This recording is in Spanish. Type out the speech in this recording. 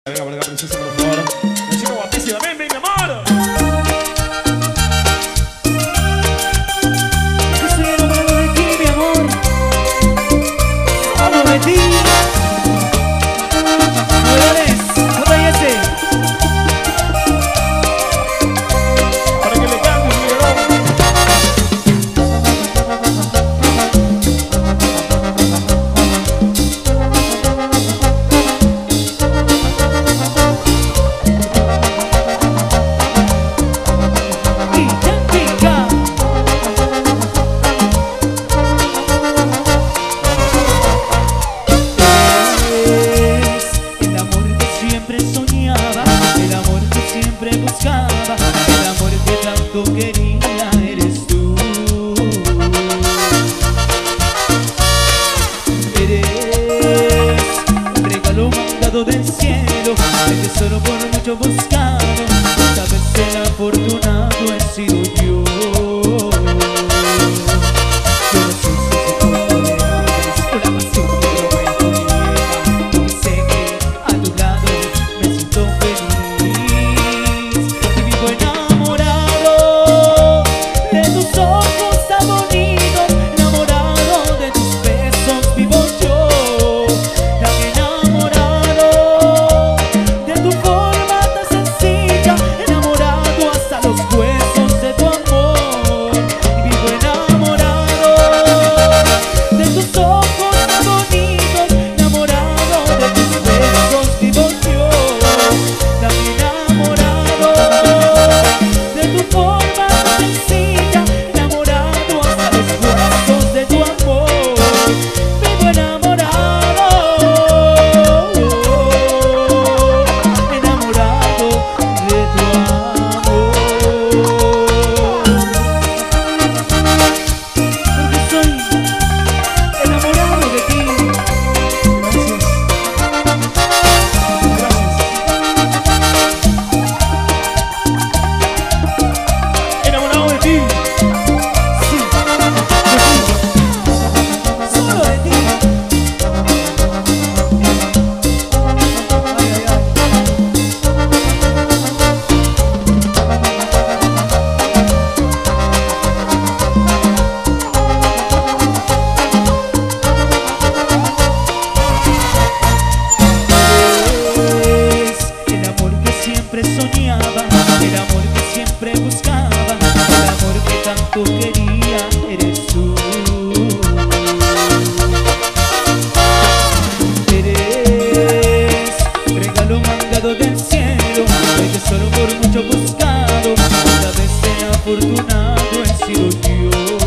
Venga por acá, princesa, por favor. La chica guapísima, ven, ven, mi amor. Yo estoy enamorado de ti, mi amor. Solo de ti. Novedades, JS. Para que le cantes, mi amor. Buscaba el amor que tanto quería, eres tú. Eres un regalo mandado del cielo, el tesoro por mucho buscado. Esta vez el afortunado he sido yo. Yo no sé si se puede o la pasión que lo vuelvo lleva. No sé que a tu lado me siento feliz. Soñaba, el amor que siempre buscaba, el amor que tanto quería, eres tú. Eres un regalo mandado del cielo, el tesoro por mucho buscado. Esta vez el afortunado he sido yo.